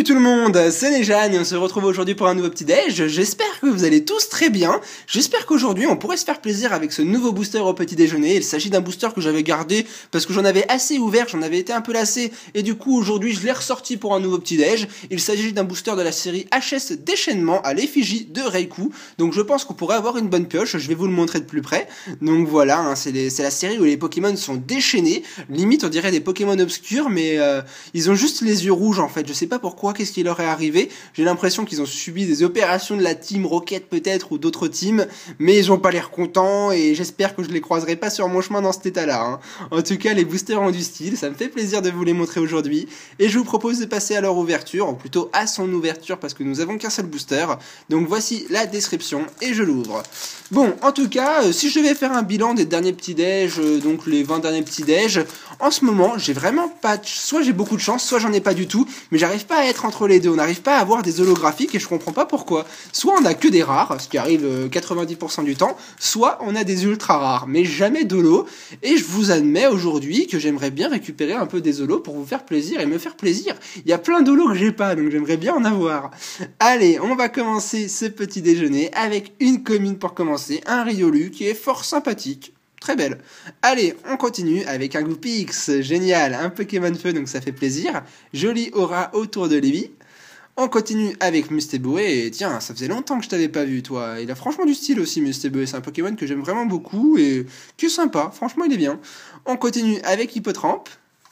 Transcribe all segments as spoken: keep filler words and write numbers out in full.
Salut tout le monde, c'est Nejan et on se retrouve aujourd'hui pour un nouveau petit déj. J'espère que vous allez tous très bien. J'espère qu'aujourd'hui on pourrait se faire plaisir avec ce nouveau booster au petit déjeuner. Il s'agit d'un booster que j'avais gardé parce que j'en avais assez ouvert, j'en avais été un peu lassé et du coup aujourd'hui je l'ai ressorti pour un nouveau petit déj. Il s'agit d'un booster de la série H S Déchaînement à l'effigie de Reiku. Donc je pense qu'on pourrait avoir une bonne pioche, je vais vous le montrer de plus près. Donc voilà, hein, c'est la série où les Pokémon sont déchaînés. Limite on dirait des Pokémon obscurs mais euh, ils ont juste les yeux rouges en fait. Je sais pas pourquoi, qu'est-ce qui leur est arrivé. J'ai l'impression qu'ils ont subi des opérations de la team Rocket peut-être ou d'autres teams, mais ils ont pas l'air contents et j'espère que je les croiserai pas sur mon chemin dans cet état-là. Hein. En tout cas, les boosters ont du style, ça me fait plaisir de vous les montrer aujourd'hui et je vous propose de passer à leur ouverture, ou plutôt à son ouverture parce que nous avons qu'un seul booster. Donc voici la description et je l'ouvre. Bon, en tout cas, euh, si je devais faire un bilan des derniers petits déj, euh, donc les vingt derniers petits déj, en ce moment, j'ai vraiment pas de... soit j'ai beaucoup de chance, soit j'en ai pas du tout, mais j'arrive pas à être entre les deux, on n'arrive pas à avoir des holographiques et je comprends pas pourquoi. Soit on a que des rares, ce qui arrive euh, quatre-vingt-dix pour cent du temps, soit on a des ultra rares, mais jamais d'holo, et je vous admets aujourd'hui que j'aimerais bien récupérer un peu des holos pour vous faire plaisir et me faire plaisir. Il y a plein d'holos que j'ai pas, donc j'aimerais bien en avoir. Allez, on va commencer ce petit déjeuner avec une commune pour commencer, un Riolu qui est fort sympathique. Très belle. Allez, on continue avec un Goupix, génial, un Pokémon Feu, donc ça fait plaisir. Jolie aura autour de Lévi. On continue avec Mustéboué, et tiens, ça faisait longtemps que je t'avais pas vu, toi. Il a franchement du style aussi, Mustéboué, c'est un Pokémon que j'aime vraiment beaucoup, et qui est sympa, franchement il est bien. On continue avec Hippotrampe,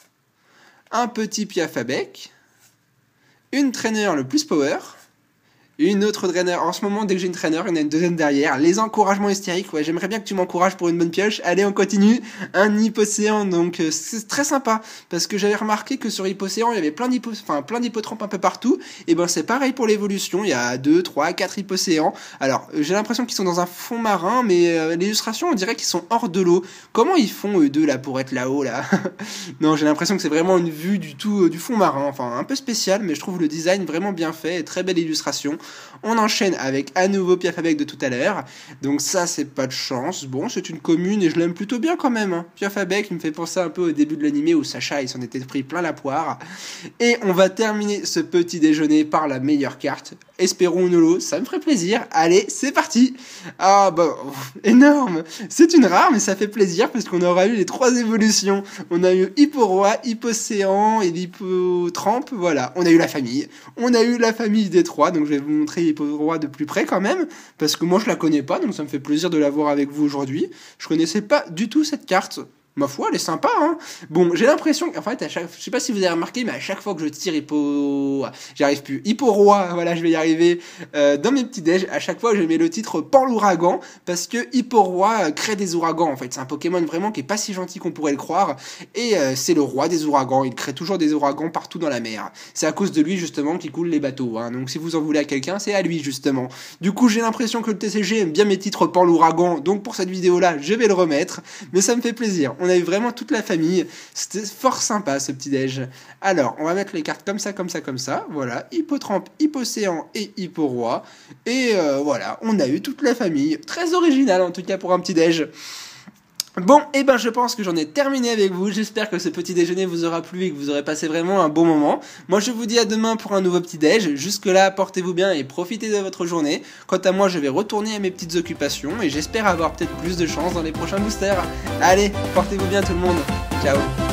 un petit Piafabec, une trainer le plus power, une autre trainer. En ce moment, dès que j'ai une trainer, il y en a une deuxième derrière. Les encouragements hystériques, ouais, j'aimerais bien que tu m'encourages pour une bonne pioche. Allez, on continue. Un Hippocéan, donc euh, c'est très sympa parce que j'avais remarqué que sur Hippocéan, il y avait plein d'hippo, enfin plein d'hippotrampes un peu partout. Et ben c'est pareil pour l'évolution. Il y a deux, trois, quatre Hippocéans. Alors euh, j'ai l'impression qu'ils sont dans un fond marin, mais euh, l'illustration, on dirait qu'ils sont hors de l'eau. Comment ils font eux deux là pour être là-haut là? Non, j'ai l'impression que c'est vraiment une vue du tout euh, du fond marin. Enfin un peu spécial, mais je trouve le design vraiment bien fait et très belle illustration. On enchaîne avec à nouveau Piafabec de tout à l'heure. Donc ça, c'est pas de chance. Bon, c'est une commune et je l'aime plutôt bien quand même. Hein. Piafabec, il me fait penser un peu au début de l'animé où Sacha, il s'en était pris plein la poire. Et on va terminer ce petit déjeuner par la meilleure carte. Espérons une holo, ça me ferait plaisir. Allez, c'est parti. Ah bah, énorme. C'est une rare, mais ça fait plaisir parce qu'on aura eu les trois évolutions. On a eu Hipporoi, Hippocéan et l'Hippotrampe. Voilà, on a eu la famille. On a eu la famille des trois, donc je vais vous montrer Hipporoi de plus près quand même, parce que moi je la connais pas, donc ça me fait plaisir de la voir avec vous aujourd'hui. Je connaissais pas du tout cette carte. Ma foi, elle est sympa, hein. Bon, j'ai l'impression, en fait, à chaque, je sais pas si vous avez remarqué, mais à chaque fois que je tire Hippo, j'y arrive plus. Hipporoi, voilà, je vais y arriver. Euh, dans mes petits déj, à chaque fois, je mets le titre Pan l'ouragan, parce que Hipporoi crée des ouragans, en fait. C'est un Pokémon vraiment qui est pas si gentil qu'on pourrait le croire, et euh, c'est le roi des ouragans. Il crée toujours des ouragans partout dans la mer. C'est à cause de lui, justement, qu'il coule les bateaux, hein. Donc si vous en voulez à quelqu'un, c'est à lui, justement. Du coup, j'ai l'impression que le T C G aime bien mes titres Pan l'ouragan, donc pour cette vidéo-là, je vais le remettre, mais ça me fait plaisir. On a eu vraiment toute la famille. C'était fort sympa ce petit déj. Alors, on va mettre les cartes comme ça, comme ça, comme ça. Voilà, Hippotrampe, Hippocéan et Hipporoi. Et euh, voilà, on a eu toute la famille. Très original en tout cas pour un petit déj. Bon, et eh ben je pense que j'en ai terminé avec vous. J'espère que ce petit déjeuner vous aura plu et que vous aurez passé vraiment un bon moment. Moi je vous dis à demain pour un nouveau petit déj. Jusque là, portez-vous bien et profitez de votre journée. Quant à moi, je vais retourner à mes petites occupations et j'espère avoir peut-être plus de chance dans les prochains boosters. Allez, portez-vous bien tout le monde. Ciao.